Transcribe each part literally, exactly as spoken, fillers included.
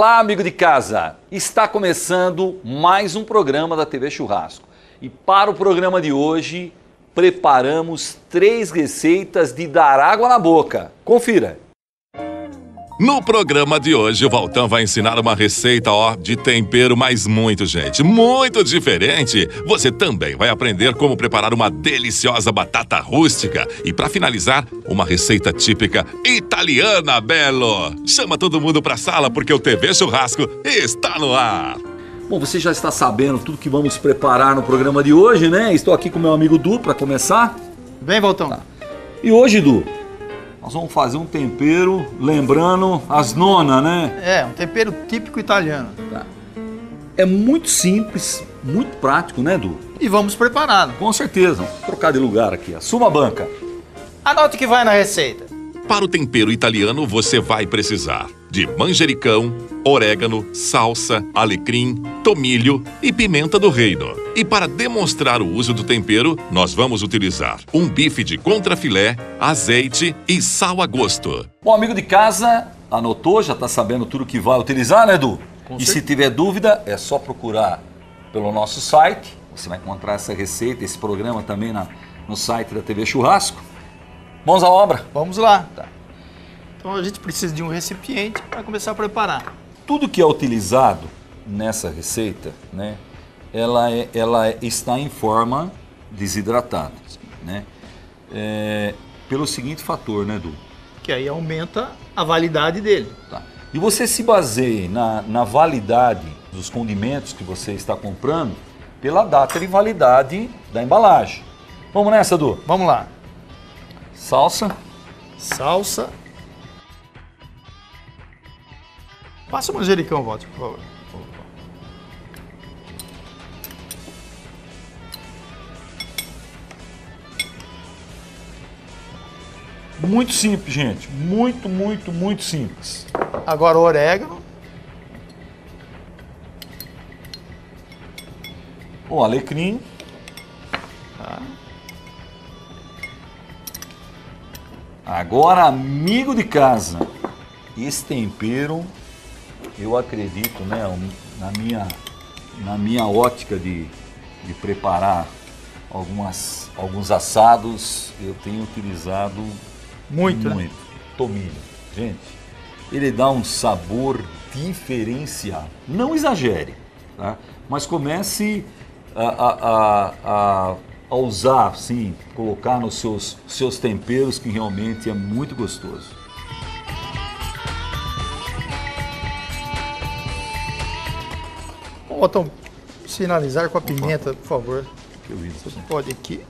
Olá, amigo de casa! Está começando mais um programa da T V Churrasco. E para o programa de hoje, preparamos três receitas de dar água na boca. Confira! No programa de hoje, o Valtão vai ensinar uma receita, ó, de tempero, mas muito, gente, muito diferente. Você também vai aprender como preparar uma deliciosa batata rústica. E para finalizar, uma receita típica italiana, Belo. Chama todo mundo pra sala porque o T V Churrasco está no ar. Bom, você já está sabendo tudo que vamos preparar no programa de hoje, né? Estou aqui com meu amigo Du para começar. Vem, Valtão. Tá. E hoje, Du, nós vamos fazer um tempero, lembrando as nonas, né? É, um tempero típico italiano. Tá. É muito simples, muito prático, né, Du? E vamos prepará-lo. Com certeza. Vamos trocar de lugar aqui. Assuma a banca. Anote o que vai na receita. Para o tempero italiano, você vai precisar de manjericão, orégano, salsa, alecrim, tomilho e pimenta do reino. E para demonstrar o uso do tempero, nós vamos utilizar um bife de contrafilé, azeite e sal a gosto. Bom, amigo de casa, anotou, já está sabendo tudo que vai utilizar, né, Du? Com e certeza. se tiver dúvida, é só procurar pelo nosso site. Você vai encontrar essa receita, esse programa também na, no site da T V Churrasco. Mãos à obra. Vamos lá. Tá. Então a gente precisa de um recipiente para começar a preparar. Tudo que é utilizado nessa receita, né, ela, é, ela é- está em forma desidratada, né? É, pelo seguinte fator, né, Du? Que aí aumenta a validade dele. Tá. E você se baseia na, na validade dos condimentos que você está comprando pela data de validade da embalagem. Vamos nessa, Du? Vamos lá. Salsa. Salsa. Passa o manjericão, Walter, por favor. Muito simples, gente. Muito, muito, muito simples. Agora o orégano. O alecrim. Tá. Agora, amigo de casa, esse tempero, eu acredito, né, na minha, na minha ótica de, de preparar algumas, alguns assados, eu tenho utilizado Muito, né? muito tomilho. Gente, ele dá um sabor diferenciado. Não exagere, tá? Mas comece a, a, a, a a usar, sim, colocar nos seus, seus temperos, que realmente é muito gostoso. Vamos, Waltão, finalizar com a pimenta, por favor. Que eu vi isso. Você pode aqui.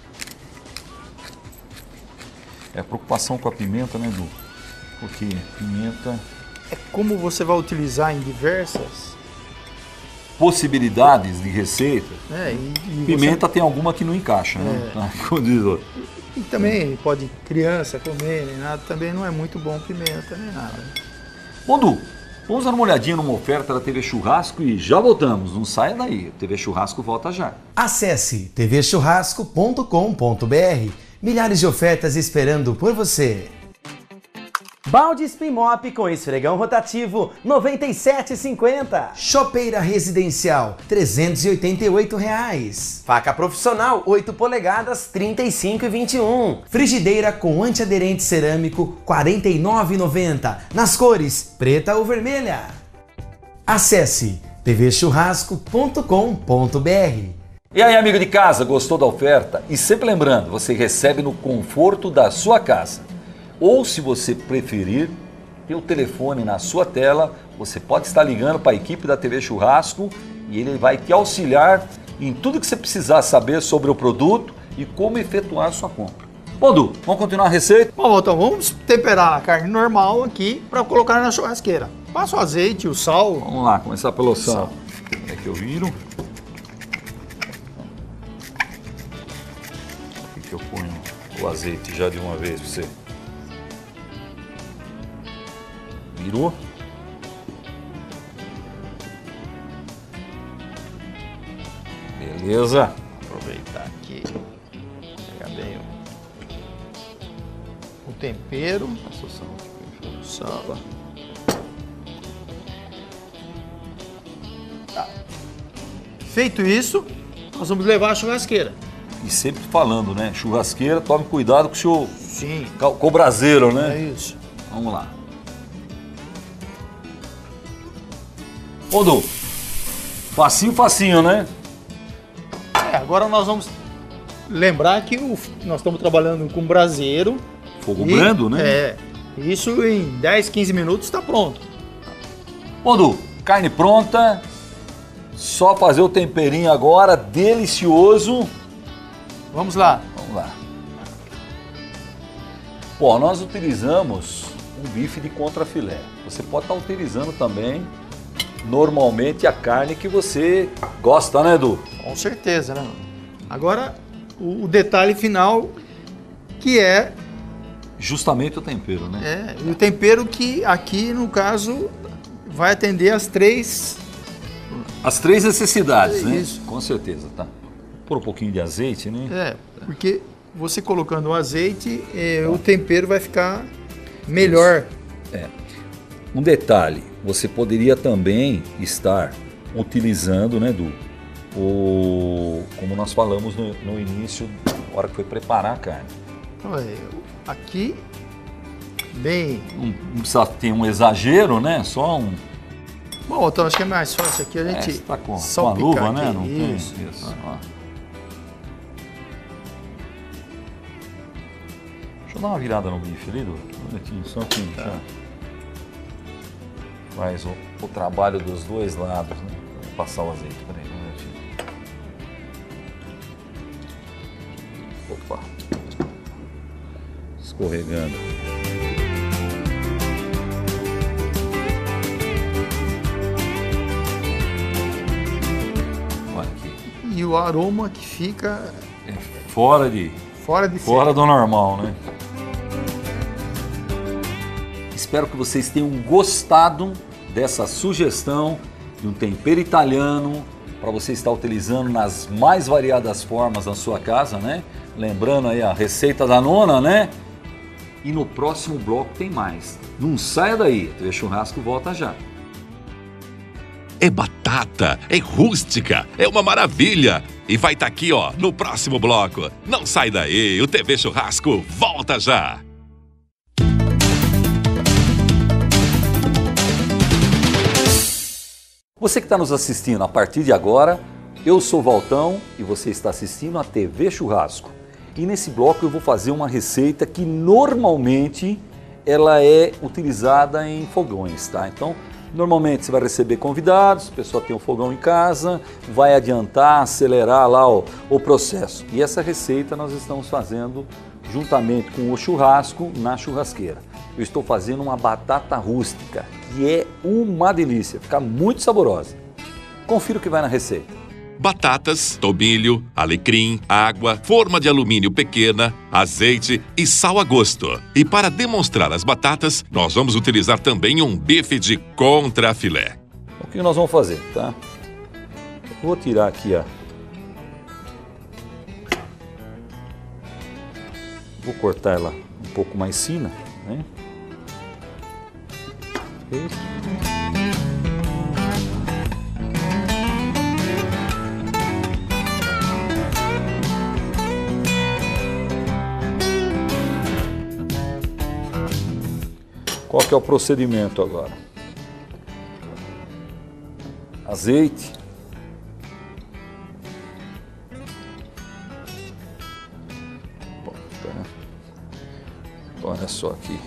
É preocupação com a pimenta, né, Du? Porque pimenta, É como você vai utilizar em diversas. possibilidades de receita, Né? E, e pimenta tem alguma que não encaixa, né? É. Tá? Como diz o outro. você- E também pode criança comer, nem nada. Também não é muito bom pimenta, nem nada. Bom, Du, vamos dar uma olhadinha numa oferta da T V Churrasco e já voltamos. Não saia daí, T V Churrasco volta já. Acesse t v churrasco ponto com ponto b r. Milhares de ofertas esperando por você. Balde Spin Mop com esfregão rotativo noventa e sete reais e cinquenta centavos. Chopeira residencial trezentos e oitenta e oito reais. Faca profissional oito polegadas trinta e cinco reais e vinte e um centavos. Frigideira com antiaderente cerâmico quarenta e nove reais e noventa centavos. Nas cores preta ou vermelha. Acesse t v churrasco ponto com ponto b r. E aí, amigo de casa, gostou da oferta? E sempre lembrando, você recebe no conforto da sua casa. Ou, se você preferir, tem o telefone na sua tela, você pode estar ligando para a equipe da T V Churrasco e ele vai te auxiliar em tudo que você precisar saber sobre o produto e como efetuar a sua compra. Bom, Du, vamos continuar a receita? Bom, Waltão, vamos temperar a carne normal aqui para colocar na churrasqueira. Passa o azeite, o sal. Vamos lá, começar pelo sal. É que eu viro. Aqui que eu ponho o azeite já de uma vez para você. Virou. Beleza. Aproveitar aqui. Pegar bem o, o tempero. Passa o sal aqui. Sal. Feito isso, nós vamos levar a churrasqueira. E sempre falando, né? Churrasqueira, tome cuidado com o seu... Sim. Com o braseiro, né? É isso. Vamos lá. Ô, Du, facinho, facinho, né? É, agora nós vamos lembrar que o, nós estamos trabalhando com braseiro. Fogo e, brando, né? É. Isso em dez, quinze minutos está pronto. Ô, Du, carne pronta. Só fazer o temperinho agora, delicioso. Vamos lá. Vamos lá. Bom, nós utilizamos um bife de contrafilé. Você pode estar utilizando também, normalmente, a carne que você gosta, né, Edu? Com certeza, né? Agora, o, o detalhe final, que é... Justamente o tempero, né? É, o tempero que aqui, no caso, vai atender as três... As três necessidades, É né? isso. Com certeza, tá? Por um pouquinho de azeite, né? É, porque você colocando o azeite, é, o tempero vai ficar melhor. É. Um detalhe, você poderia também estar utilizando, né, Edu? O, como nós falamos no, no início, na hora que foi preparar a carne. Então, é, aqui, bem... Não, não precisa ter um exagero, né? Só um... Bom, então acho que é mais fácil aqui a É, gente você tá com, com a salpicar luva, aqui. né? Não tem Isso. isso. Ó. Deixa eu dar uma virada no bife ali, Edu. Um minutinho, só aqui. Tá. Faz o, o trabalho dos dois lados, né? Vou passar o azeite, peraí, um minutinho. Opa. Escorregando. Olha aqui. E o aroma que fica É fora de... fora de Fora do normal, né? Espero que vocês tenham gostado dessa sugestão de um tempero italiano para você estar utilizando nas mais variadas formas na sua casa, né? Lembrando aí a receita da nona, né? E no próximo bloco tem mais. Não saia daí, o Churrasco volta já. É batata, é rústica, é uma maravilha. E vai estar aqui, ó, no próximo bloco. Não sai daí, o T V Churrasco volta já. Você que está nos assistindo a partir de agora, eu sou o Valtão e você está assistindo a T V Churrasco. E nesse bloco eu vou fazer uma receita que normalmente ela é utilizada em fogões, tá? Então, normalmente você vai receber convidados, a pessoa tem um fogão em casa, vai adiantar, acelerar lá o, o processo. E essa receita nós estamos fazendo juntamente com o churrasco na churrasqueira. Eu estou fazendo uma batata rústica, que é uma delícia, fica muito saborosa. Confira o que vai na receita. Batatas, tomilho, alecrim, água, forma de alumínio pequena, azeite e sal a gosto. E para demonstrar as batatas, nós vamos utilizar também um bife de contrafilé. O que nós vamos fazer, tá? Vou tirar aqui, ó. Vou cortar ela um pouco mais fina, né? Isso. Qual que é o procedimento agora? Azeite. Olha só aqui.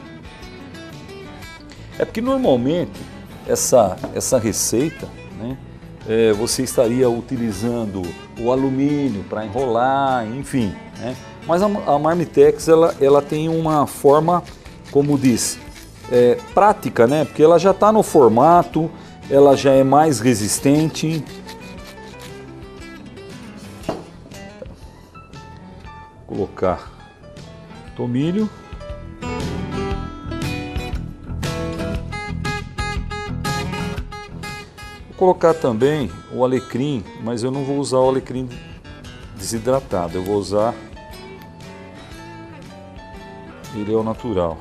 É porque normalmente essa, essa receita, né, é, você estaria utilizando o alumínio para enrolar, enfim, né? Mas a, a Marmitex ela, ela tem uma forma, como diz, é, prática, né? Porque ela já está no formato, ela já é mais resistente. Vou colocar tomilho. Vou colocar também o alecrim, mas eu não vou usar o alecrim desidratado, eu vou usar ele é o natural.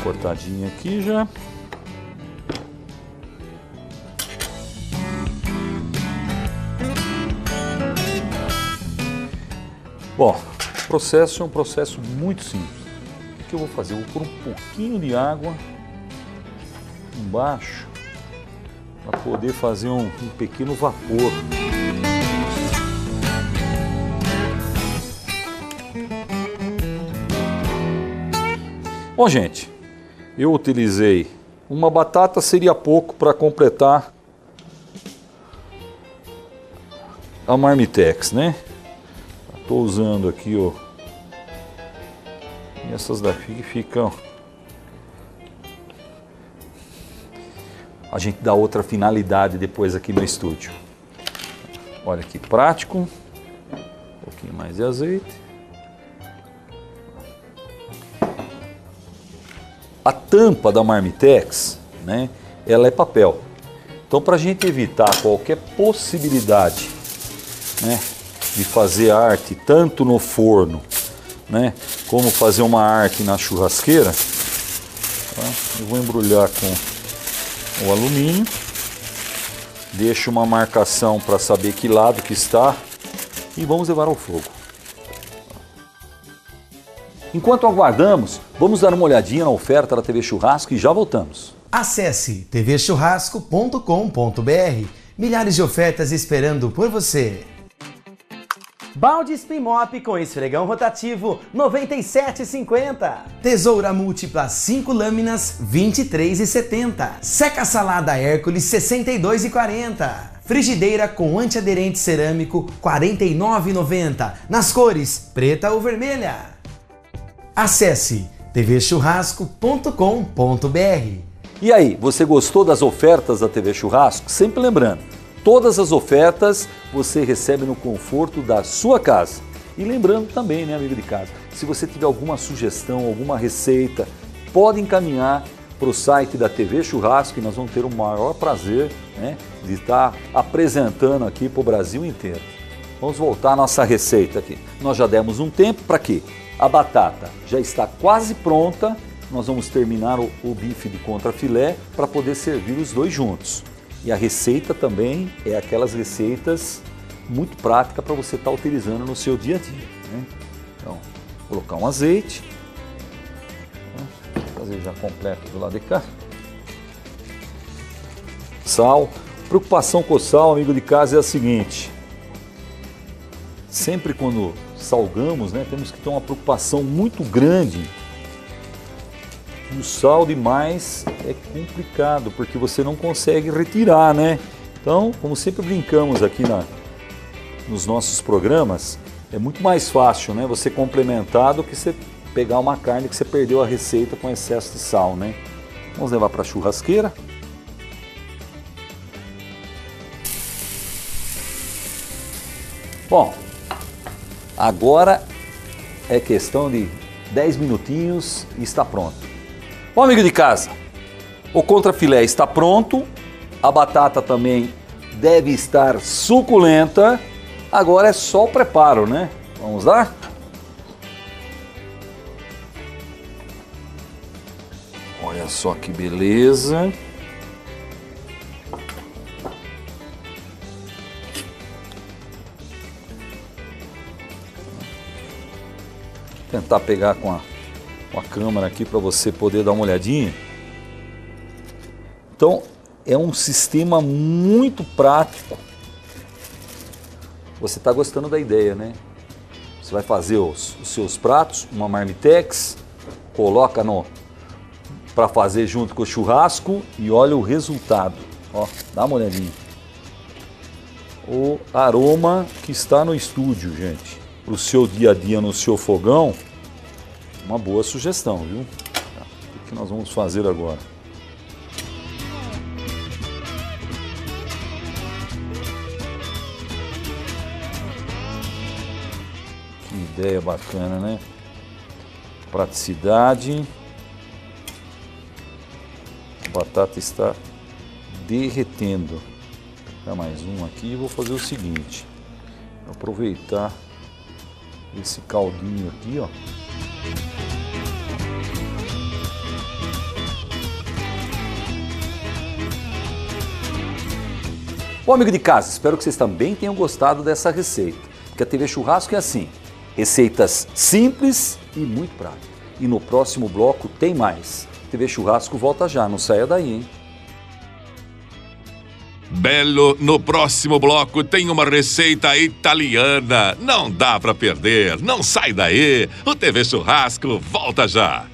cortadinha aqui já. Bom, o processo é um processo muito simples. O que eu vou fazer? Eu vou pôr um pouquinho de água embaixo para poder fazer um, um pequeno vapor. Bom, gente, eu utilizei uma batata, seria pouco para completar a Marmitex, né? Estou usando aqui, ó. E essas daqui ficam. A gente dá outra finalidade depois aqui no estúdio. Olha que prático. Um pouquinho mais de azeite. A tampa da Marmitex, né? Ela é papel. Então, para a gente evitar qualquer possibilidade, né, de fazer arte tanto no forno, né, como fazer uma arte na churrasqueira, tá? Eu vou embrulhar com o alumínio, deixo uma marcação para saber que lado que está e vamos levar ao fogo. Enquanto aguardamos, vamos dar uma olhadinha na oferta da T V Churrasco e já voltamos. Acesse t v churrasco ponto com ponto b r. Milhares de ofertas esperando por você. Balde Spin Mop com esfregão rotativo noventa e sete reais e cinquenta centavos. Tesoura múltipla cinco lâminas vinte e três reais e setenta centavos. Seca salada Hércules sessenta e dois reais e quarenta centavos. Frigideira com antiaderente cerâmico quarenta e nove reais e noventa centavos. Nas cores preta ou vermelha. Acesse t v churrasco ponto com ponto b r. E aí, você gostou das ofertas da T V Churrasco? Sempre lembrando, todas as ofertas você recebe no conforto da sua casa. E lembrando também, né, amigo de casa, se você tiver alguma sugestão, alguma receita, pode encaminhar para o site da T V Churrasco e nós vamos ter o maior prazer, né, de estar apresentando aqui para o Brasil inteiro. Vamos voltar à nossa receita aqui. Nós já demos um tempo para quê? A batata já está quase pronta, nós vamos terminar o, o bife de contrafilé para poder servir os dois juntos. E a receita também é aquelas receitas muito práticas para você estar utilizando no seu dia a dia, né? Então, colocar um azeite, vou fazer já completo do lado de cá. Sal. Preocupação com o sal, amigo de casa, é a seguinte: sempre quando salgamos, né, temos que ter uma preocupação muito grande. O sal demais é complicado, porque você não consegue retirar, né? Então, como sempre brincamos aqui na, nos nossos programas, é muito mais fácil, né, você complementar do que você pegar uma carne que você perdeu a receita com excesso de sal, né? Vamos levar para a churrasqueira. Bom, agora é questão de dez minutinhos e está pronto. Bom, amigo de casa, o contrafilé está pronto, a batata também deve estar suculenta, agora é só o preparo, né? Vamos lá? Olha só que beleza! Vou tentar pegar com a a câmera aqui para você poder dar uma olhadinha. Então é um sistema muito prático. Você está gostando da ideia, né? Você vai fazer os, os seus pratos, uma Marmitex, coloca no para fazer junto com o churrasco e olha o resultado. Ó, dá uma olhadinha. O aroma que está no estúdio, gente, para o seu dia a dia no seu fogão. Uma boa sugestão, viu? O que nós vamos fazer agora? Que ideia bacana, né? Praticidade. A batata está derretendo. Vou pegar mais um aqui e vou fazer o seguinte. Vou aproveitar esse caldinho aqui, ó. Bom, amigo de casa, espero que vocês também tenham gostado dessa receita. Porque a T V Churrasco é assim, receitas simples e muito práticas. E no próximo bloco tem mais. T V Churrasco volta já, não saia daí, hein? Belo, no próximo bloco tem uma receita italiana. Não dá pra perder, não sai daí. O T V Churrasco volta já.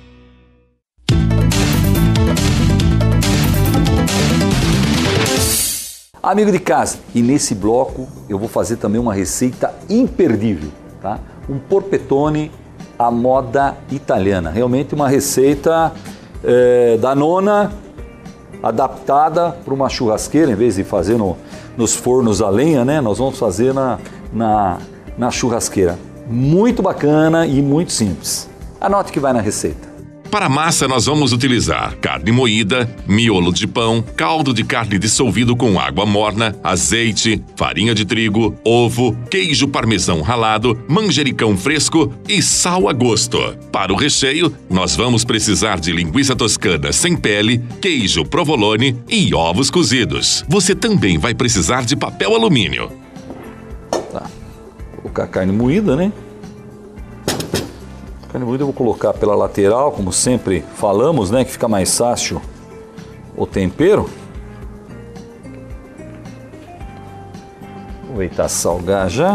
Amigo de casa, e nesse bloco eu vou fazer também uma receita imperdível, tá? Um porpetone à moda italiana. Realmente uma receita é, da nona, adaptada para uma churrasqueira, em vez de fazer no, nos fornos a lenha, né? Nós vamos fazer na, na, na churrasqueira. Muito bacana e muito simples. Anote que vai na receita. Para a massa, nós vamos utilizar carne moída, miolo de pão, caldo de carne dissolvido com água morna, azeite, farinha de trigo, ovo, queijo parmesão ralado, manjericão fresco e sal a gosto. Para o recheio, nós vamos precisar de linguiça toscana sem pele, queijo provolone e ovos cozidos. Você também vai precisar de papel alumínio. Tá. Vou colocar a carne moída, né? Carne moída eu vou colocar pela lateral, como sempre falamos, né? Que fica mais fácil o tempero. Aproveitar salgar já.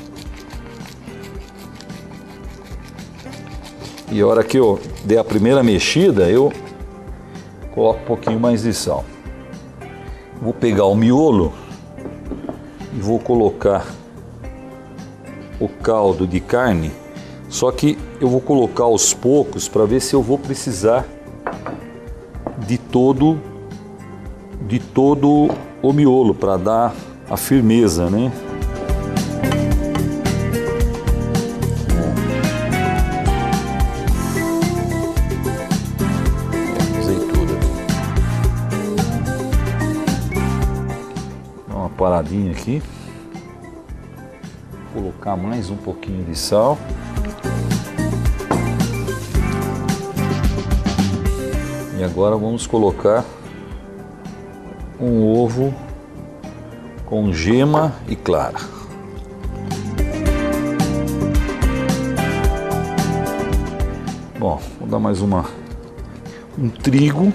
E a hora que eu der a primeira mexida, eu coloco um pouquinho mais de sal. Vou pegar o miolo e vou colocar o caldo de carne. Só que eu vou colocar aos poucos para ver se eu vou precisar de todo, de todo o miolo para dar a firmeza, né? Usei tudo aqui. Dá uma paradinha aqui. Vou colocar mais um pouquinho de sal. E agora vamos colocar um ovo com gema e clara. Bom, vou dar mais uma um trigo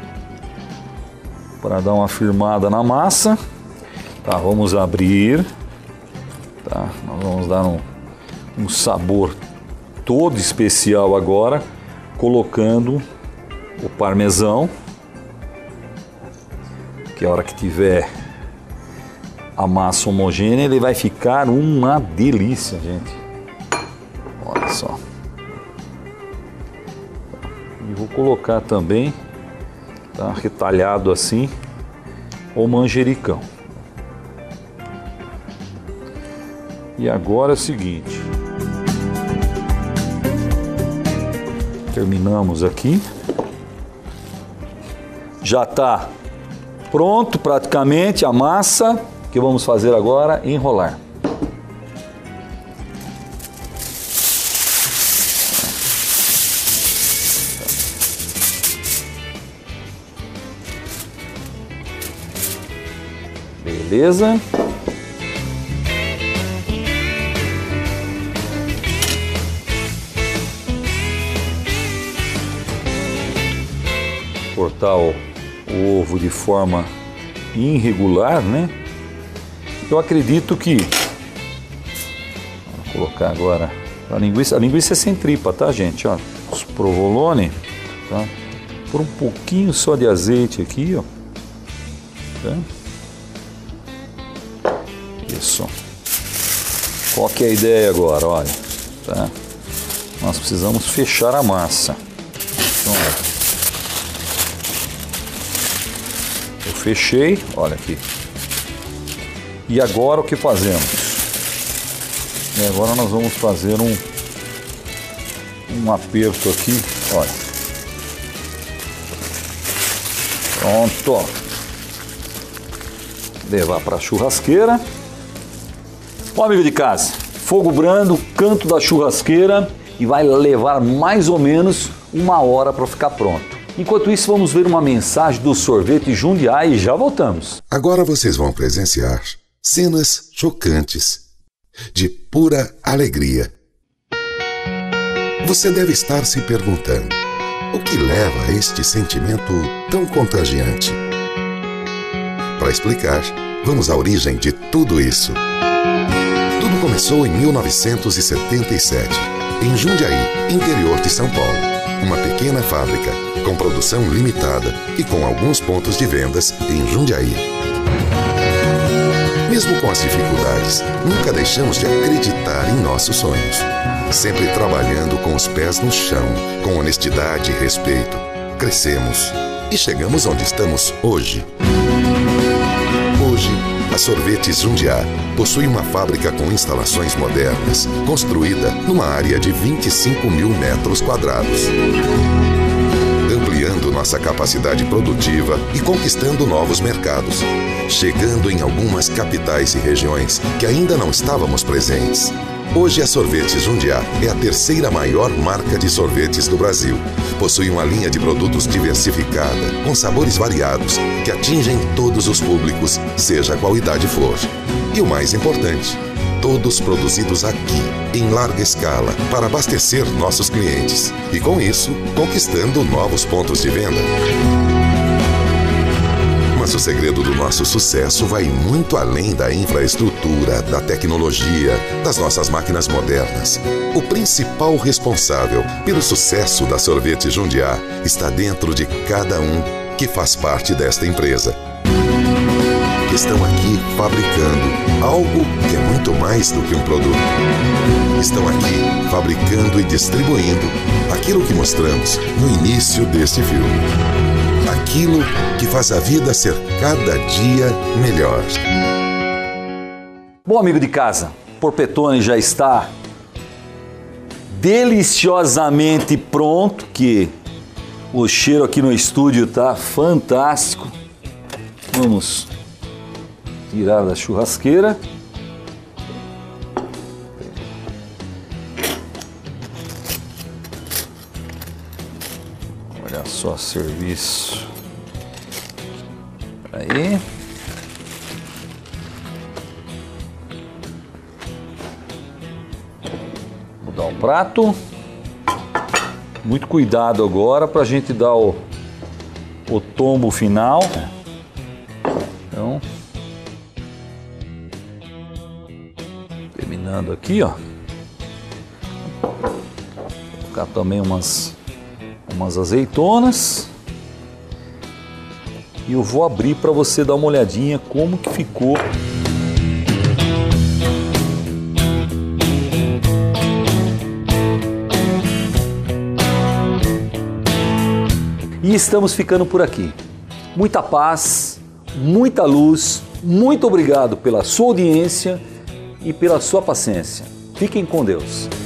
para dar uma firmada na massa. Tá, vamos abrir. Tá, nós vamos dar um, um sabor todo especial agora, colocando o parmesão, que a hora que tiver a massa homogênea, ele vai ficar uma delícia, gente. Olha só. E vou colocar também, tá, retalhado assim, o manjericão. E agora é o seguinte. Terminamos aqui. Já está pronto praticamente a massa. O que vamos fazer agora? Enrolar. Beleza? Cortar o, o ovo de forma irregular, né? Eu acredito que... Vou colocar agora a linguiça. A linguiça é sem tripa, tá, gente? Ó, os provolone, tá? Por um pouquinho só de azeite aqui, ó. Tá? Isso. Qual que é a ideia agora? Olha, tá? Nós precisamos fechar a massa. Então, ó. Eu fechei, olha aqui. E agora o que fazemos? E agora nós vamos fazer um um aperto aqui, olha. Pronto. Levar para a churrasqueira. Bom, amigo de casa, fogo brando, canto da churrasqueira, e vai levar mais ou menos uma hora para ficar pronto. Enquanto isso, vamos ver uma mensagem do Sorvete Jundiaí e já voltamos. Agora vocês vão presenciar cenas chocantes, de pura alegria. Você deve estar se perguntando, o que leva a este sentimento tão contagiante? Para explicar, vamos à origem de tudo isso. Tudo começou em mil novecentos e setenta e sete, em Jundiaí, interior de São Paulo. Uma pequena fábrica, com produção limitada e com alguns pontos de vendas em Jundiaí. Mesmo com as dificuldades, nunca deixamos de acreditar em nossos sonhos. Sempre trabalhando com os pés no chão, com honestidade e respeito. Crescemos e chegamos onde estamos hoje. Hoje, a Sorvetes Jundiá possui uma fábrica com instalações modernas, construída numa área de vinte e cinco mil metros quadrados. Ampliando nossa capacidade produtiva e conquistando novos mercados, chegando em algumas capitais e regiões que ainda não estávamos presentes. Hoje a Sorvetes Jundiá é a terceira maior marca de sorvetes do Brasil. Possui uma linha de produtos diversificada, com sabores variados, que atingem todos os públicos, seja qual idade for. E o mais importante, todos produzidos aqui, em larga escala, para abastecer nossos clientes. E com isso, conquistando novos pontos de venda. Mas o segredo do nosso sucesso vai muito além da infraestrutura, da tecnologia, das nossas máquinas modernas. O principal responsável pelo sucesso da Sorvetes Jundiá está dentro de cada um que faz parte desta empresa. Estão aqui fabricando algo que é muito mais do que um produto. Estão aqui fabricando e distribuindo aquilo que mostramos no início deste filme. Aquilo que faz a vida ser cada dia melhor. Bom, amigo de casa, Porpetone já está deliciosamente pronto, que o cheiro aqui no estúdio tá fantástico. Vamos tirar da churrasqueira. Olha só, serviço. Aí. Mudar o prato. Muito cuidado agora para a gente dar o, o tombo final. Então, terminando aqui, ó. Vou colocar também umas umas azeitonas. E eu vou abrir para você dar uma olhadinha como que ficou. E estamos ficando por aqui. Muita paz, muita luz, muito obrigado pela sua audiência e pela sua paciência. Fiquem com Deus.